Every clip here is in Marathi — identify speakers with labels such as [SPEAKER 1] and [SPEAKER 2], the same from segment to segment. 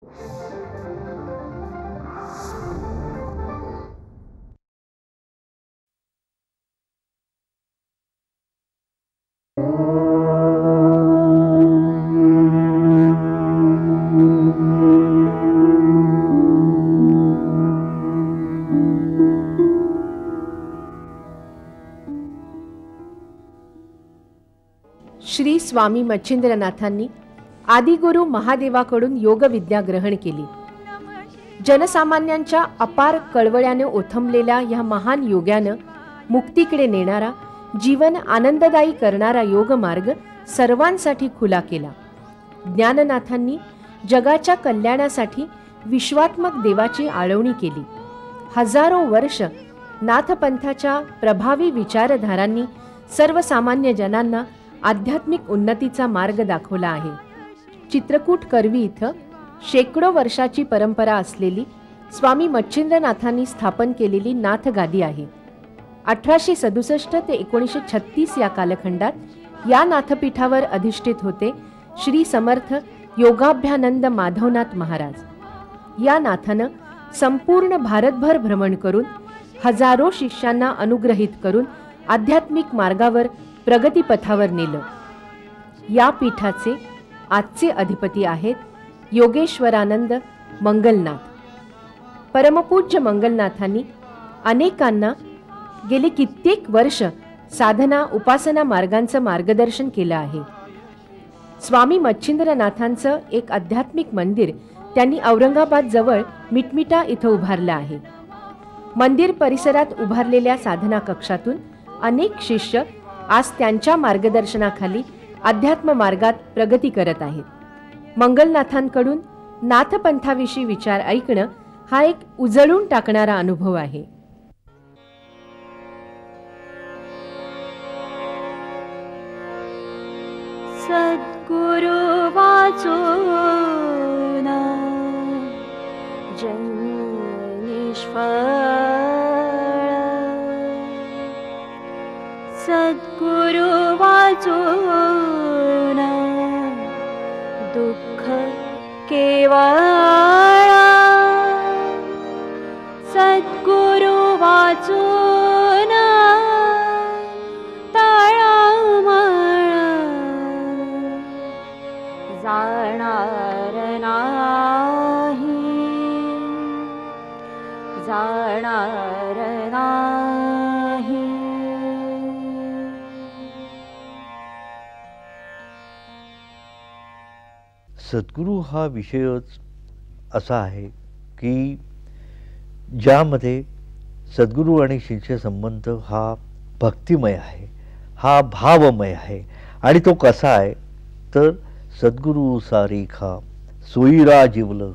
[SPEAKER 1] श्री स्वामी मच्छिंद्रनाथांनी आदिगुरु महादेवाकडून योगविद्या ग्रहण केली. जनसामान्यांच्या अपार कळवळ्याने ओथंबलेल्या या महान योग्यानं मुक्तीकडे नेणारा, जीवन आनंददायी करणारा योगमार्ग सर्वांसाठी खुला केला. ज्ञाननाथांनी जगाच्या कल्याणासाठी विश्वात्मक देवाची आळवणी केली. हजारो वर्ष नाथपंथाच्या प्रभावी विचारधारांनी सर्वसामान्य जनांना आध्यात्मिक उन्नतीचा मार्ग दाखवला आहे. चित्रकूट करवी इथं शेकडो वर्षाची परंपरा असलेली स्वामी मच्छिंद्रनाथांनी स्थापन केलेली नाथगादी आहे. 1867 ते 1936 या कालखंडात या नाथपीठावर अधिष्ठित होते श्री समर्थ योगाभ्यानंद माधवनाथ महाराज. या नाथानं संपूर्ण भारतभर भ्रमण करून हजारो शिष्यांना अनुग्रहित करून आध्यात्मिक मार्गावर प्रगतीपथावर नेलं. या पीठाचे आजचे अधिपती आहेत योगेश्वरानंद मंगलनाथ. परमपूज्य मंगलनाथांनी अनेकांना गेले कित्येक वर्ष साधना उपासना मार्गांचं मार्गदर्शन केलं आहे. स्वामी मच्छिंद्रनाथांचं एक आध्यात्मिक मंदिर त्यांनी औरंगाबाद जवळ मिटमिटा इथं उभारलं आहे. मंदिर परिसरात उभारलेल्या साधना कक्षातून अनेक शिष्य आज त्यांच्या मार्गदर्शनाखाली अध्यात्म मार्गात प्रगती करत आहेत. मंगलनाथांकडून नाथपंथाविषयी विचार ऐकणं हा एक उजळून टाकणारा अनुभव आहे.
[SPEAKER 2] सद्गुरु वाचून जन्मनिष्फळ, सद्गुरु वाचून दुःख केवळ, सद्गुरु वाचून तळमळ जाणार नाही, जाणार नाही.
[SPEAKER 3] सद्गुरू हा विषयच असा आहे की ज्यामध्ये सद्गुरू आणि शिष्य संबंध हा भक्तिमय आहे, हा भावमय आहे. आणि तो कसा आहे तर सद्गुरू सारिखा सोयीरा जीवल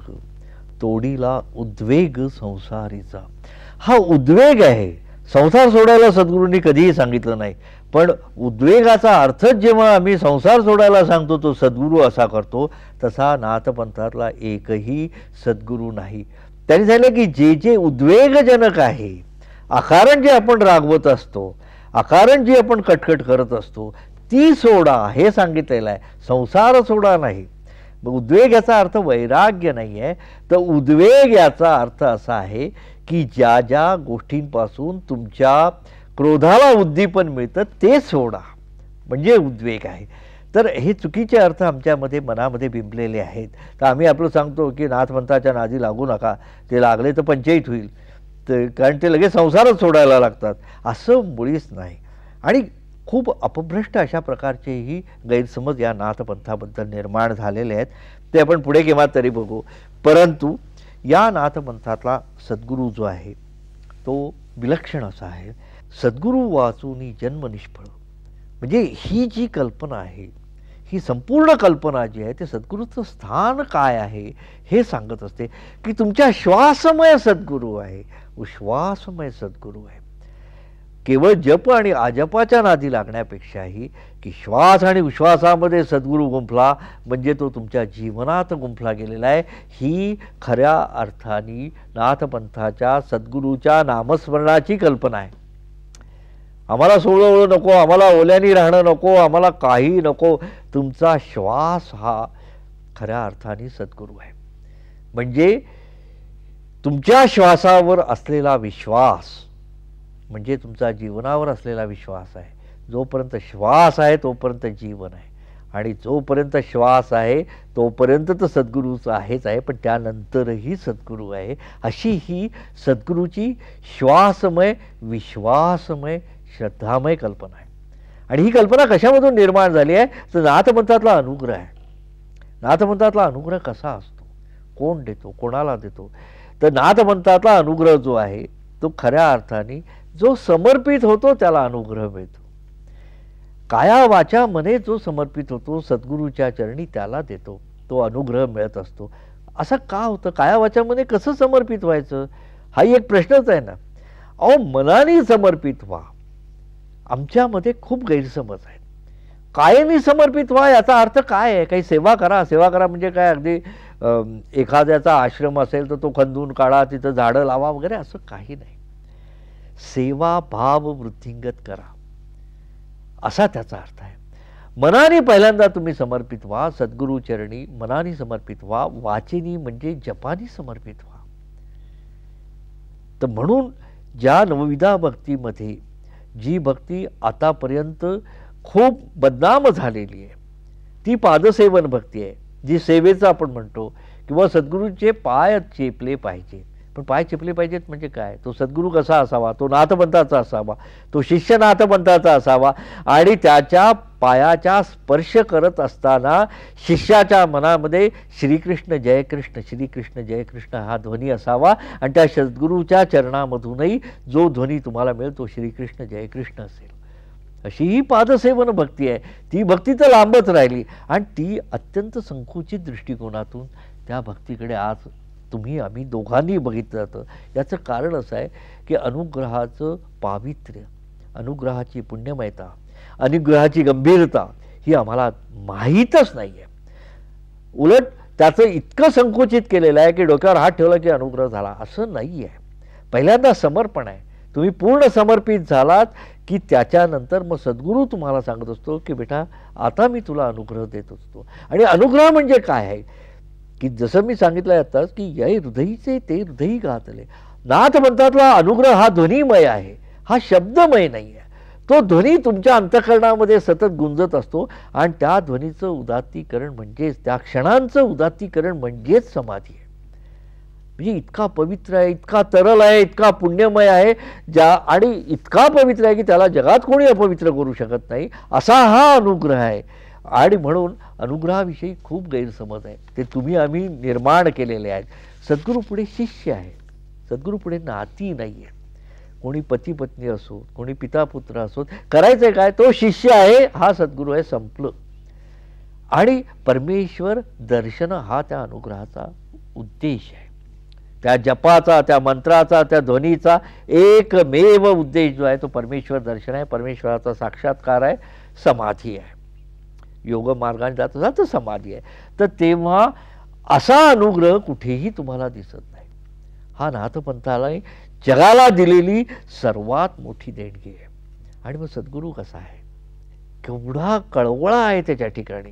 [SPEAKER 3] तोडीला उद्वेग संसारीचा. हा उद्वेग आहे. संसार सोडायला सद्गुरूंनी कधीही सांगितलं नाही, पण उद्वेगाचा अर्थच जेव्हा आम्ही संसार सोडायला सांगतो तो सद्गुरू असा करतो. तसा नाथपंथातला एकही सद्गुरू नाही. त्यांनी सांगितलं की जे जे उद्वेगजनक आहे, अकारण जे आपण रागवत असतो, अकारण जी आपण कटकट करत असतो ती सोडा हे सांगितलेलं आहे, संसार सोडा नाही. मग उद्वेग याचा अर्थ वैराग्य नाही आहे, तर उद्वेग याचा अर्थ असा आहे की ज्या ज्या गोष्टींपासून तुमच्या क्रोधाला उद्दीपन मिळतं ते सोडा, म्हणजे उद्वेग आहे. तर हे चुकीचे अर्थ आमच्यामध्ये मनामध्ये बिंबलेले आहेत. तर आम्ही आपलं सांगतो की नाथपंथाच्या नादी लागू नका, ते लागले तर पंचायत होईल, तर कारण ते लगेच संसारच सोडायला लागतात. असं मुळीच नाही. आणि खूप अपभ्रष्ट अशा प्रकारचेही गैरसमज या नाथपंथाबद्दल निर्माण झालेले आहेत. ते आपण पुढे केव्हा तरी बघू. परंतु या नाथपंथातला सद्गुरू जो आहे तो विलक्षण असा आहे. सद्गुरू वाचूनी जन्म निष्फळ, म्हणजे ही जी कल्पना आहे, ही संपूर्ण कल्पना जी आहे ते सद्गुरूचं स्थान काय आहे हे सांगत असते की तुमच्या श्वासमय सद्गुरू आहे, उश्वासमय सद्गुरू आहे. केवळ जप आणि आजपाच्या नादी लागण्यापेक्षाही की श्वास आणि उश्वासामध्ये सद्गुरू गुंफला म्हणजे तो तुमच्या जीवनात गुंफला गेलेला आहे. ही खऱ्या अर्थाने नाथपंथाच्या सद्गुरूच्या नामस्मरणाची कल्पना आहे. आम्हाला सोळं नको, आम्हाला ओल्यानी राहणं नको, आम्हाला काही नको. तुमचा श्वास हा खऱ्या अर्थाने सद्गुरू आहे. म्हणजे तुमच्या श्वासावर असलेला विश्वास म्हणजे तुमचा जीवनावर असलेला विश्वास आहे. जोपर्यंत श्वास आहे तोपर्यंत जीवन आहे, आणि जोपर्यंत श्वास आहे तोपर्यंत तर सद्गुरूचं आहेच आहे, पण त्यानंतरही सद्गुरू आहे. अशी ही सद्गुरूची श्वासमय, विश्वासमय, श्रद्धामय कल्पना आहे. आणि ही कल्पना कशामधून निर्माण झाली आहे तर नाथपंथातला अनुग्रह आहे. नाथपंथातला अनुग्रह कसा असतो, कोण देतो, कोणाला देतो, तर नाथपंथातला अनुग्रह जो आहे तो खऱ्या अर्थाने जो समर्पित होतो त्याला अनुग्रह मिळतो. काया वाचा मने जो समर्पित होतो सद्गुरूच्या चरणी त्याला देतो, तो अनुग्रह मिळत असतो. असं का होतं, काया वाचा मने कसं समर्पित व्हायचं, हाही एक प्रश्नच आहे ना. अहो, मनाने समर्पित व्हा. आमच्यामध्ये खूप गैरसमज आहेत. कायेने समर्पित व्हा याचा अर्थ काय आहे, काही सेवा करा. सेवा करा म्हणजे काय, अगदी एखाद्याचा आश्रम असेल तर तो खंदून काढा, तिथं झाडं लावा वगैरे, असं काही नाही. सेवा भाव वृद्धिंगत करा असा त्याचा अर्थ आहे. मनाने पहिल्यांदा तुम्ही समर्पित व्हा, सद्गुरू चरणी मनाने समर्पित व्हा. वाचेनी म्हणजे जपानी समर्पित व्हा. तर म्हणून ज्या नवविधा भक्तीमध्ये जी भक्ती आतापर्यंत खूप बदनाम झालेली आहे ती पादसेवन भक्ती आहे, जी सेवेचं आपण म्हणतो, किंवा सद्गुरूचे पाय चेपले पाहिजे. पण पाय चेपले पाहिजेत म्हणजे काय, तो सद्गुरू कसा असावा, तो नाथपंथाचा असावा, तो शिष्य नाथपंथाचा असावा, आणि त्याच्या पायाचा स्पर्श करत असताना शिष्याच्या मनामध्ये श्रीकृष्ण जय कृष्ण, श्रीकृष्ण जय कृष्ण हा ध्वनी असावा, आणि त्या सद्गुरूच्या चरणामधूनही जो ध्वनी तुम्हाला मिळतो श्रीकृष्ण जय कृष्ण असेल. अशी ही पादसेवन भक्ती आहे. ती भक्ती तर लांबच राहिली, आणि ती अत्यंत संकुचित दृष्टिकोनातून त्या भक्तीकडे आज तुम्ही आम्ही दोघांनी बघितलं जातं. याचं कारण असं आहे की अनुग्रहाचं पावित्र्य, अनुग्रहाची पुण्यमयता, अनुग्रहाची गंभीरता ही आम्हाला माहीतच नाही आहे. उलट त्याचं इतकं संकुचित केलेलं आहे की डोक्यावर हात ठेवला की अनुग्रह झाला, असं नाही आहे. पहिल्यांदा समर्पण आहे. तुम्ही पूर्ण समर्पित झालात की त्याच्यानंतर मग सद्गुरू तुम्हाला सांगत असतो की बेटा आता मी तुला अनुग्रह देत असतो. आणि अनुग्रह म्हणजे काय आहे की जसं मी सांगितलं आताच की या हृदयीचे ते हृदयी गातले. नाथपंथातला अनुग्रह हा ध्वनिमय आहे, हा शब्दमय नाही आहे. तो ध्वनी तुमच्या अंतःकरणामध्ये सतत गुंजत असतो, आणि त्या ध्वनीचं उदात्तीकरण म्हणजेच, त्या क्षणांचं उदात्तीकरण म्हणजेच समाधी आहे. म्हणजे इतका पवित्र आहे, इतका तरल आहे, इतका पुण्यमय आहे, आणि इतका पवित्र आहे की त्याला जगात कोणी अपवित्र करू शकत नाही, असा हा अनुग्रह आहे. आणि म्हणून अनुग्रहाविषयी खूप गैरसमज आहे, ते तुम्ही आम्ही निर्माण केलेले आहेत. सद्गुरू पुढे शिष्य आहे, सद्गुरू पुढे नाती नाही आहे. कोणी पती पत्नी असो, कोणी पिता पुत्र असो, करायचं काय, तो शिष्य आहे, हा सद्गुरू आहे, संपलं. आणि परमेश्वर दर्शन हा त्या अनुग्रहाचा उद्देश आहे. त्या जपाचा, त्या मंत्राचा, त्या ध्वनीचा एकमेव उद्देश जो आहे तो परमेश्वर दर्शन आहे, परमेश्वराचा साक्षात्कार आहे, समाधी आहे. योग मार्गाने जाता जाता समाधी आहे. तर तेव्हा असा अनुग्रह कुठेही तुम्हाला दिसत नाही. हा नाथपंथाला जगाला दिलेली सर्वात मोठी देणगी आहे. आणि मग सद्गुरू कसा आहे, केवढा कळवळा आहे त्याच्या ठिकाणी.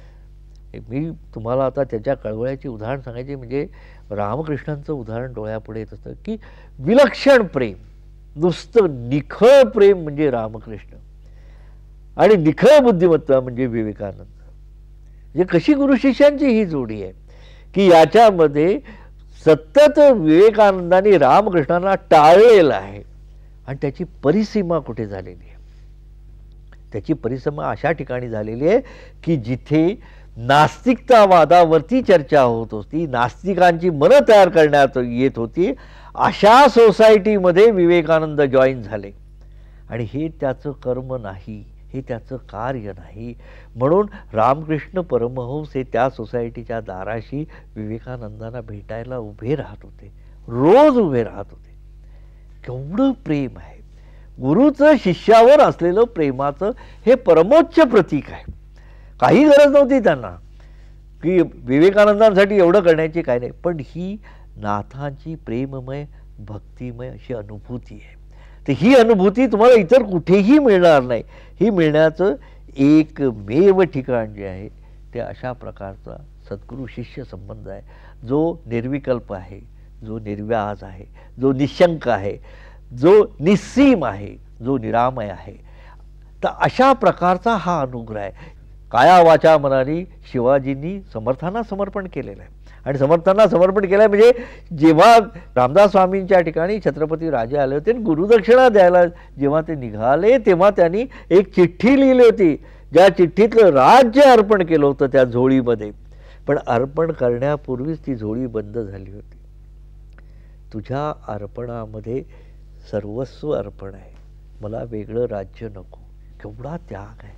[SPEAKER 3] मी तुम्हाला आता त्याच्या कळवळ्याची उदाहरण सांगायचे म्हणजे रामकृष्णांचं उदाहरण डोळ्यापुढे येत असतं की विलक्षण प्रेम, नुसतं निखळ प्रेम म्हणजे रामकृष्ण, आणि निखळ बुद्धिमत्ता म्हणजे विवेकानंद. म्हणजे कशी गुरु शिष्यांची ही जोडी आहे की याच्यामध्ये सतत विवेकानंदाने रामकृष्णांना टाळलेलं आहे, आणि त्याची परिसीमा कुठे झालेली आहे, त्याची परिसीमा अशा ठिकाणी झालेली आहे की जिथे नास्तिकतावादावरती चर्चा होत होती, नास्तिकांची मनं तयार करण्यात येत होती, अशा सोसायटीमध्ये विवेकानंद जॉईन झाले. आणि हे त्याचं कर्म नाही, हे त्याचं कार्य नाही. म्हणून रामकृष्ण परमहंस हे त्या सोसायटीच्या दाराशी विवेकानंदांना भेटायला उभे राहत होते, रोज उभे राहत होते. केवढं प्रेम आहे गुरुचं शिष्यावर असलेलं प्रेमाचं, हे परमोच्च प्रतीक आहे. काही गरज नव्हती त्यांना की विवेकानंदांसाठी एवढं करण्याची काय नाही, पण ही नाथांची प्रेममय भक्तिमय अशी अनुभूती आहे. तर ही अनुभूती तुम्हाला इतर कुठेही मिळणार नाही. ही मिळण्याचं एकमेव ठिकाण जे आहे ते अशा प्रकारचा सद्गुरू शिष्य संबंध आहे. जो निर्विकल्प आहे, जो निर्व्याज आहे, जो निशंक आहे, जो निस्सीम आहे, जो निरामय आहे. तर अशा प्रकारचा हा अनुग्रह आहे. काया वाचा मनाने शिवाजींनी समर्थांना समर्पण केलेलं आहे. आणि समर्थांना समर्पण केलं म्हणजे जेव्हा रामदास स्वामींच्या ठिकाणी छत्रपती राजे आले होते गुरुदक्षिणा द्यायला जेव्हा ते निघाले तेव्हा त्यांनी एक चिठ्ठी लिहिली होती, ज्या चिठ्ठीतलं राज्य अर्पण केलं होतं त्या झोळीमध्ये. पण अर्पण करण्यापूर्वीच ती झोळी बंद झाली होती. तुझ्या अर्पणामध्ये सर्वस्व अर्पण आहे, मला वेगळं राज्य नको. केवढा त्याग आहे,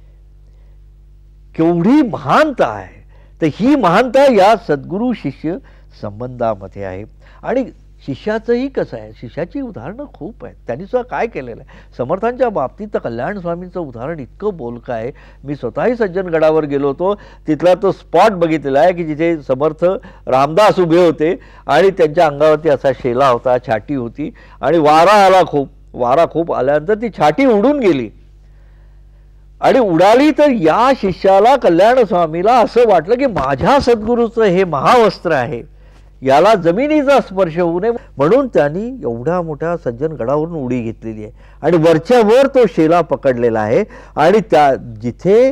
[SPEAKER 3] केवढी महानता आहे. तर ही महानता या सद्गुरू शिष्य संबंधामध्ये आहे. आणि शिष्याचंही कसं आहे, शिष्याची उदाहरणं खूप आहेत. त्यांनी सुद्धा काय केलेलं आहे. समर्थांच्या बाबतीत तर कल्याण स्वामींचं उदाहरण इतकं बोलकं आहे. मी स्वतःही सज्जनगडावर गेलो होतो, तिथला तो स्पॉट बघितलेला आहे की जिथे समर्थ रामदास उभे होते आणि त्यांच्या अंगावरती असा शेला होता, छाटी होती आणि वारा खूप आल्यानंतर ती छाटी उडून गेली. आणि उडाली तर या शिष्याला कल्याण स्वामीला असं वाटलं की माझ्या सद्गुरूचं हे महावस्त्र आहे, याला जमिनीचा स्पर्श होऊ नये म्हणून त्यांनी एवढ्या मोठ्या सज्जनगडावरून उडी घेतलेली आहे. आणि वरच्या वर तो शेला पकडलेला आहे. आणि त्या जिथे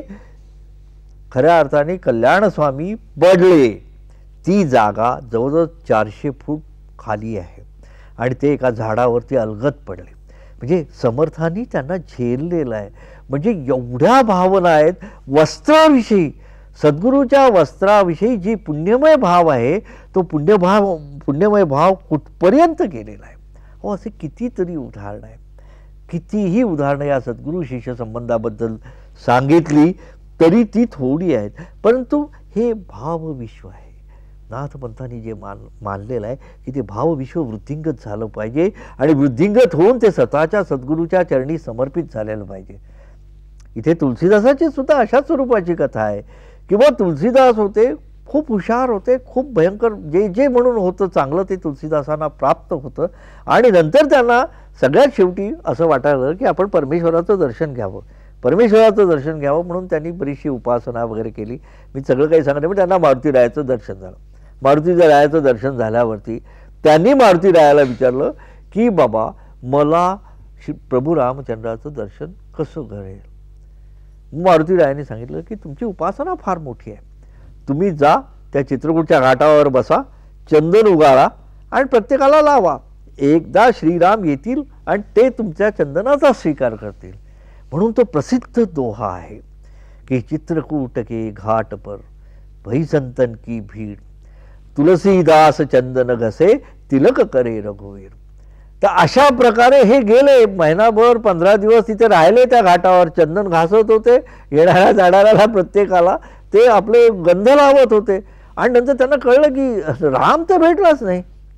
[SPEAKER 3] खऱ्या अर्थाने कल्याण स्वामी पडले ती जागा जवळजवळ 400 फूट खाली आहे. आणि ते एका झाडावरती अलगद पडले. म्हणजे समर्थांनी त्यांना झेललेलं आहे. म्हणजे एवढ्या भावना आहेत वस्त्राविषयी. सद्गुरूच्या वस्त्राविषयी जी पुण्यमय भाव आहे तो पुण्यमय भाव कुठपर्यंत गेलेला आहे. हो, असे कितीतरी उदाहरणं आहेत. कितीही उदाहरणं या सद्गुरू शिष्य संबंधाबद्दल सांगितली तरी ती थोडी आहेत. परंतु हे भावविश्व आहे. नाथपंथांनी जे मानलेलं आहे की ते भावविश्व वृद्धिंगत झालं पाहिजे आणि वृद्धिंगत होऊन ते स्वतःच्या सद्गुरूच्या चरणी समर्पित झालेलं पाहिजे. इथे तुलसीदासाची सुद्धा अशा स्वरूपाची कथा आहे किंवा तुलसीदास होते, खूप हुशार होते, खूप भयंकर जे म्हणून होतं चांगलं ते तुलसीदासांना प्राप्त होतं. आणि नंतर त्यांना सगळ्यात शेवटी असं वाटायला की आपण परमेश्वराचं दर्शन घ्यावं, परमेश्वराचं दर्शन घ्यावं म्हणून त्यांनी बरीचशी उपासना वगैरे केली. मी सगळं काही सांगते पण त्यांना मारुतीरायाचं दर्शन झालं. मारुतीरायाचं दर्शन झाल्यावरती त्यांनी मारुतीरायाला विचारलं की बाबा मला प्रभू रामचंद्राचं दर्शन कसं घडेल. मारुतीरायाने सांगितलं की तुमची उपासना फार मोठी आहे, तुम्ही जा त्या चित्रकूटच्या घाटावर बसा, चंदन उगाळा आणि प्रत्येकाला लावा. एकदा श्रीराम येतील आणि ते तुमच्या चंदनाचा स्वीकार करतील. म्हणून तो प्रसिद्ध दोहा आहे की चित्रकूट के घाट पर भई संतन की भीड़, तुलसीदास चंदन घसे तिलक करे रघुवीर. तर अशा प्रकारे हे गेले महिनाभर 15 दिवस तिथे राहिले त्या घाटावर, चंदन घासत होते, येणाऱ्या जाणाऱ्याला प्रत्येकाला ते आपले गंध लावत होते. आणि नंतर त्यांना कळलं की राम तर भेटलाच नाही.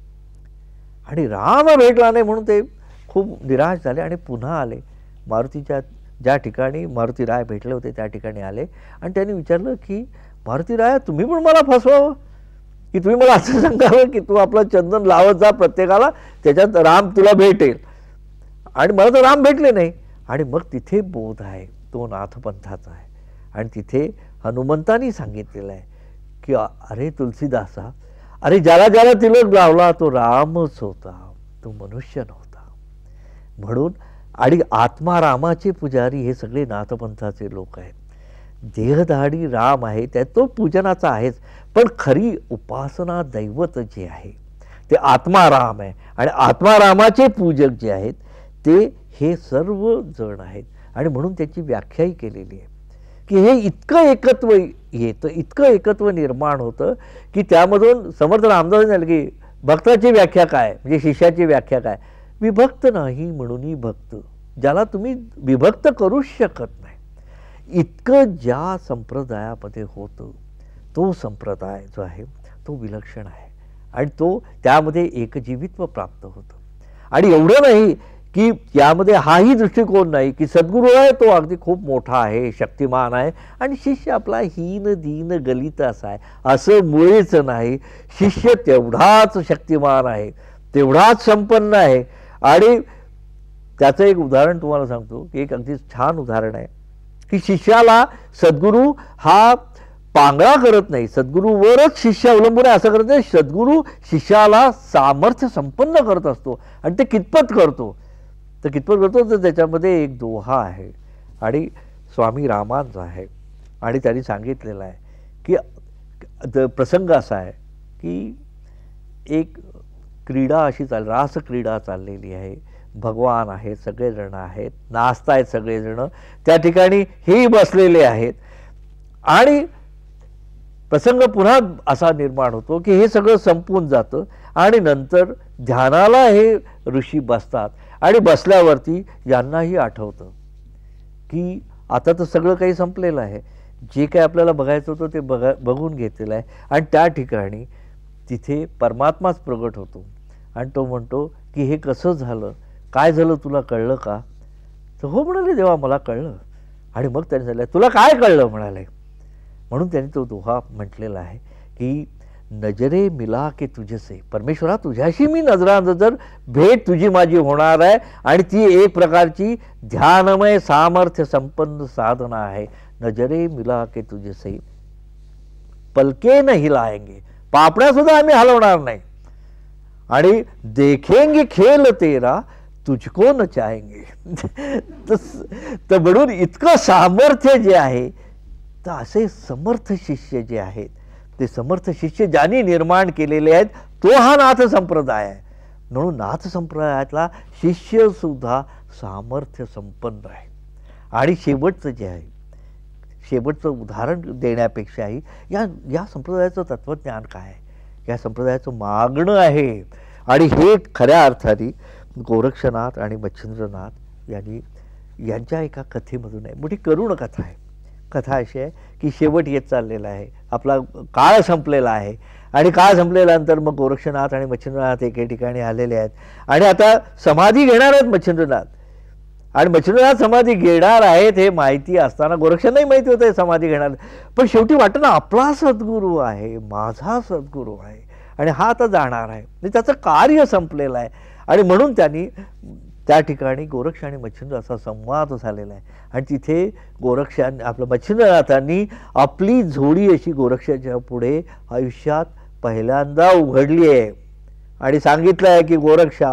[SPEAKER 3] आणि राम भेटला नाही म्हणून ते खूप निराश झाले आणि पुन्हा आले मारुतीच्या ज्या ठिकाणी मारुतीराय भेटले होते त्या ठिकाणी आले. आणि त्यांनी विचारलं की मारुतीराया तुम्ही पण मला फसवावं की तुम्ही मला असं सांगावं की तू आपलं चंदन लावत जा प्रत्येकाला, त्याच्यात राम तुला भेटेल. आणि मला तर राम भेटले नाही. आणि मग तिथे बोध आहे तो नाथपंथाचा आहे. आणि तिथे हनुमंतांनी सांगितलेलं आहे की अरे तुलसीदासा, अरे ज्याला ज्याला तिलक लावला तो रामच होता, तो मनुष्य नव्हता. म्हणून आणि आत्मा रामाचे पुजारी हे सगळे नाथपंथाचे लोक आहेत. देहधाडी राम आहे त्या तो पूजनाचा आहेच, पण खरी उपासना दैवत जे आहे ते आत्मा राम आहे. आणि आत्मा रामाचे पूजक जे आहेत ते हे सर्व जण आहेत. आणि म्हणून त्याची व्याख्याही केलेली आहे की हे इतकं एकत्व येतं, इतकं एकत्व निर्माण होतं की त्यामधून समर्थ रामदास झालं की भक्ताची व्याख्या काय म्हणजे शिष्याची व्याख्या काय. विभक्त नाही म्हणून भक्त, ज्याला तुम्ही विभक्त करूच शकत नाही. इतकं ज्या संप्रदायामध्ये होतं तो संप्रदाय जो आहे तो विलक्षण आहे आणि तो त्यामध्ये एकजीवित्व प्राप्त होतं. आणि एवढं नाही की यामध्ये हाही दृष्टिकोन नाही की सद्गुरू आहे तो अगदी खूप मोठा आहे, शक्तिमान आहे आणि शिष्य आपला हीन दीन गलित असा आहे, असं मुळेच नाही. शिष्य तेवढाच शक्तिमान आहे, तेवढाच संपन्न आहे. आणि त्याचं एक उदाहरण तुम्हाला सांगतो की एक अगदी छान उदाहरण आहे की शिष्याला सद्गुरू हा पांगळा करत नाही, सद्गुरूवरच शिष्य अवलंबून आहे असं करत नाही. सद्गुरू शिष्याला सामर्थ्य संपन्न करत असतो आणि ते कितपत करतो तर त्याच्यामध्ये एक दोहा आहे आणि स्वामी रामांचा आहे. आणि त्यांनी सांगितलेलं आहे की प्रसंग असा आहे की एक क्रीडा अशी रास क्रीडा चाललेली आहे. भगवान आहेत, सगळेजण आहेत, नाचतायत सगळेजण, त्या ठिकाणी हेही बसलेले आहेत. आणि प्रसंग पुन्हा असा निर्माण होतो की हे सगळं संपून जातं आणि नंतर ध्यानाला हे ऋषी बसतात आणि बसल्यावरती यांनाही आठवतं की आता तर सगळं काही संपलेलं आहे, जे काही आपल्याला बघायचं होतं ते बघून घेतलेलं आहे. आणि त्या ठिकाणी तिथे परमात्माच प्रगट होतो आणि तो म्हणतो की हे कसं झालं, काय झालं, तुला कळलं का? तर हो म्हणाले, देवा मला कळलं. आणि मग त्याने सांगितलं, तुला काय कळलं म्हणाले. म्हणून त्यांनी तो दोहा म्हटलेला आहे की नजरे मिला के तुझसे, परमेश्वरा तुझ्याशी मी नजरानजर भेट तुझी माझी होणार आहे आणि ती एक प्रकारची ध्यानमय सामर्थ्य संपन्न साधना आहे. नजरे मिला के तुझसे पलके न हिलाएंगे, पापड्या सुद्धा आम्ही हलवणार नाही. आणि देखेंगे खेल तेरा तुझको न चाहेंगे. तर म्हणून इतकं सामर्थ्य जे आहे, तर असे समर्थ शिष्य जे आहेत, ते समर्थ शिष्य ज्यांनी निर्माण केलेले आहेत, तो हा नाथ संप्रदाय आहे. म्हणून नाथ संप्रदायातला शिष्य सुद्धा सामर्थ्य संपन्न आहे. आणि शेवटचं जे आहे, शेवटचं उदाहरण देण्यापेक्षाही या संप्रदायाचं तत्वज्ञान काय आहे, या संप्रदायाचं मागणं आहे. आणि हे खऱ्या अर्थाने गोरक्षनाथ आणि मच्छिंद्रनाथ यांच्या एका कथेमधून आहे. मोठी करुण कथा आहे. कथा अशी आहे की शेवट येत चाललेला आहे, आपला काळ संपलेला आहे. आणि काळ संपल्यानंतर मग गोरक्षनाथ आणि मच्छिंद्रनाथ एके ठिकाणी आलेले आहेत आणि आता समाधी घेणार आहेत मच्छिंद्रनाथ. आणि मच्छिंद्रनाथ समाधी घेणार आहेत हे माहिती असताना गोरक्षांनाही माहिती होतं समाधी घेणार, पण शेवटी वाटतं ना आपला सद्गुरू आहे, माझा सद्गुरू आहे आणि हा आता जाणार आहे, त्याचं कार्य संपलेलं आहे. आणि म्हणून त्यांनी त्या ठिकाणी गोरक्ष आणि मच्छिंद्र असा संवाद झालेला आहे. आणि तिथे आपलं मच्छिंद्रनाथांनी आपली झोळी अशी गोरक्षाच्या पुढे आयुष्यात पहिल्यांदा उघडली आहे आणि सांगितलं आहे की गोरक्षा,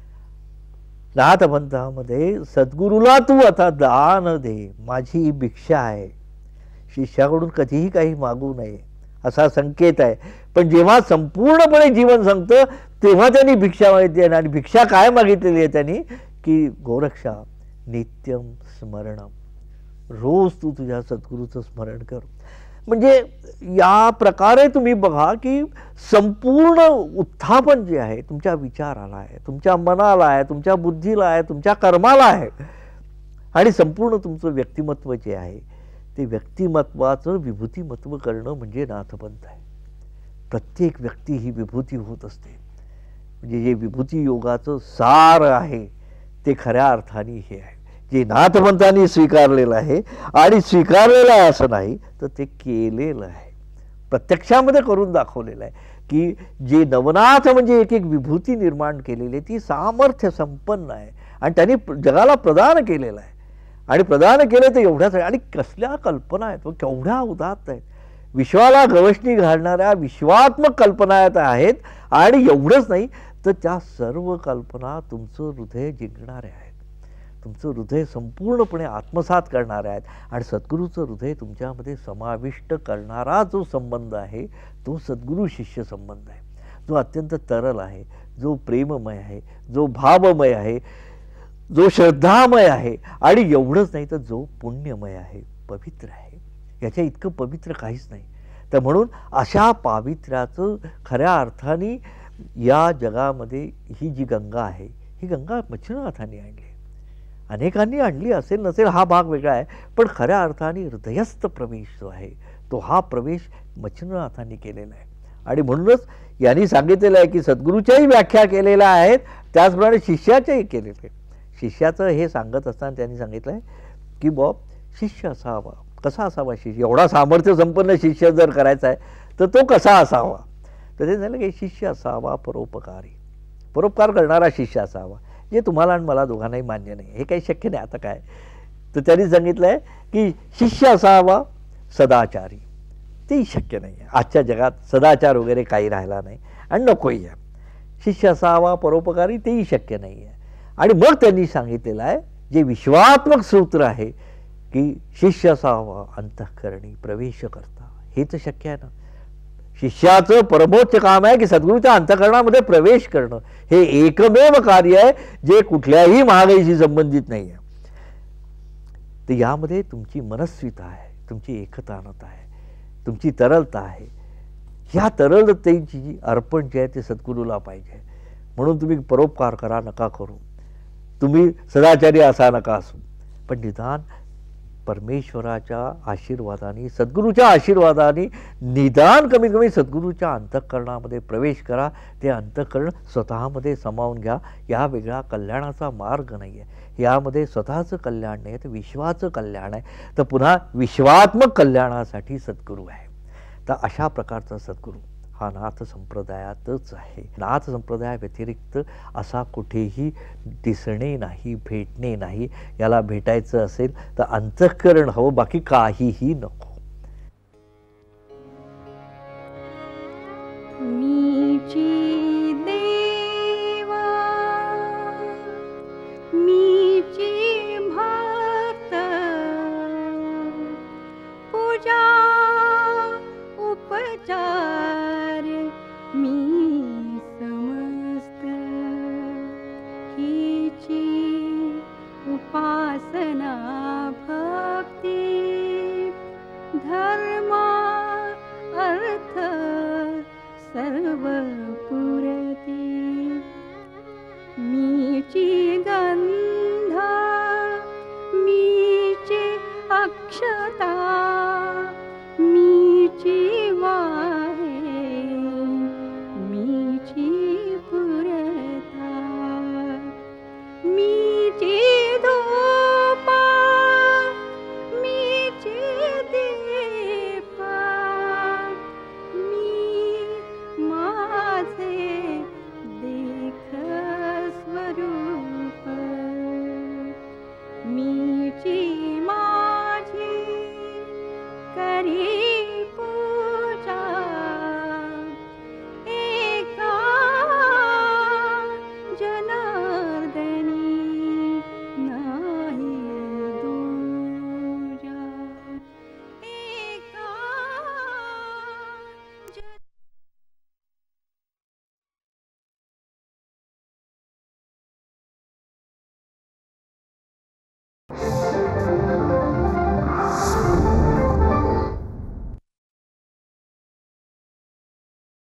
[SPEAKER 3] नाथपंथामध्ये सद्गुरूला तू आता दान दे, माझी ही भिक्षा आहे. शिष्याकडून कधीही काही मागू नये असा संकेत आहे. पण जेव्हा संपूर्णपणे जीवन संपतं तेव्हा त्यांनी भिक्षा मागितली आहे. आणि भिक्षा काय मागितलेली आहे त्यांनी की गोरक्षा नित्यम स्मरणम, रोज तू तुझ्या सद्गुरूचं स्मरण कर. म्हणजे या प्रकारे तुम्ही बघा की संपूर्ण उत्थापन जे आहे तुमच्या विचाराला आहे, तुमच्या मनाला आहे, तुमच्या बुद्धीला आहे, तुमच्या कर्माला आहे. आणि संपूर्ण तुमचं व्यक्तिमत्व जे आहे ते व्यक्तिमत्वाचं विभूतिमत्व करणं म्हणजे नाथपंथ आहे. प्रत्येक व्यक्ती ही विभूती होत असते. म्हणजे जे विभूती योगाचं सार आहे ते खऱ्या अर्थाने हे आहे जे नाथपंथांनी स्वीकारलेलं आहे. आणि स्वीकारलेलं आहे असं नाही तर ते केलेलं आहे, प्रत्यक्षामध्ये करून दाखवलेलं आहे की जे नवनाथ म्हणजे एक एक विभूती निर्माण केलेली ती सामर्थ्य संपन्न आहे आणि त्यांनी जगाला प्रदान केलेलं आहे. आणि प्रदान केलं तर एवढ्याच आहे. आणि कसल्या कल्पना आहेत, केवढ्या उदात्त आहेत, विश्वाला गवसणी घालणाऱ्या विश्वात्मक कल्पना आहेत. आणि एवढंच नाही तर त्या सर्व कल्पना तुमचं हृदय जिंकणाऱ्या आहेत, तुमचं हृदय संपूर्णपणे आत्मसात करणाऱ्या आहेत. आणि सद्गुरूचं हृदय तुमच्यामध्ये समाविष्ट करणारा जो संबंध आहे तो सद्गुरू शिष्य संबंध आहे, जो अत्यंत तरल आहे, जो प्रेममय आहे, जो भावमय आहे, जो श्रद्धामय आहे. आणि एवढंच नाही तर जो पुण्यमय आहे, पवित्र आहे. याच्या इतकं पवित्र काहीच नाही. तर म्हणून अशा पावित्र्याचं खऱ्या अर्थाने या जगामध्ये ही जी गंगा आहे ही गंगा मच्छिंद्रनाथांनी आणली, अनेकांनी आणली असेल नसेल हा भाग वेगळा आहे. पण खऱ्या अर्थाने हृदयस्थ प्रवेश जो आहे तो हा प्रवेश मच्छिंद्रनाथांनी केलेला आहे. आणि म्हणूनच यांनी सांगितलेलं आहे की सद्गुरूच्याही व्याख्या केलेल्या आहेत, त्याचप्रमाणे शिष्याच्याही केलेल्या आहेत. शिष्याचं हे सांगत असताना त्यांनी सांगितलं आहे की बॉब शिष्य असावा, कसा असावा शिष्य, एवढा सामर्थ्य संपन्न शिष्य जर करायचा आहे तर तो कसा असावा. तर ते झालं की शिष्य असावा परोपकारी, परोपकार करणारा शिष्य असावा. जे तुम्हाला आणि मला दोघांनाही मान्य नाही, हे काही शक्य नाही. आता काय तर त्यांनी सांगितलं आहे की शिष्य असावा सदाचारी, तेही शक्य नाही आहे. आजच्या जगात सदाचार वगैरे काही राहिला नाही आणि नकोही आहे. शिष्य असावा परोपकारी तेही शक्य नाही आहे. आणि मग त्यांनी सांगितलेलं आहे जे विश्वात्मक सूत्र आहे की शिष्य असावा अंतःकरणी प्रवेश करता. हे तर शक्य आहे ना. शिष्याचं परमोच्च काम आहे की सद्गुरूच्या अंतःकरणामध्ये प्रवेश करणं. हे एकमेव कार्य आहे जे कुठल्याही महागाईशी संबंधित नाही आहे. तर यामध्ये तुमची मनस्विता आहे, तुमची एकतानता आहे, तुमची तरलता आहे. ह्या तरलतेची जी अर्पण जे आहे ते सद्गुरूला पाहिजे. म्हणून तुम्ही परोपकार करा नका करू, तुम्ही सदाचारी असा नका असू, पण निदान परमेश्वराच्या आशीर्वादाने सद्गुरूच्या आशीर्वादाने निदान कमीत कमी सद्गुरूच्या अंतःकरणामध्ये प्रवेश करा. ते अंतःकरण स्वतःमध्ये सामावून घ्या. या वेगळा कल्याणाचा मार्ग नाही आहे. यामध्ये स्वतःचं कल्याण नाही तर विश्वाचं कल्याण आहे. तर पुन्हा विश्वात्मक कल्याणासाठी सद्गुरू आहे. तर अशा प्रकारचा सद्गुरू हा नाथ संप्रदायातच आहे. नाथ संप्रदायाव्यतिरिक्त असा कुठेही दिसणे नाही, भेटणे नाही. याला भेटायचं असेल तर अंतःकरण हवं, बाकी काहीही नको.
[SPEAKER 2] मीची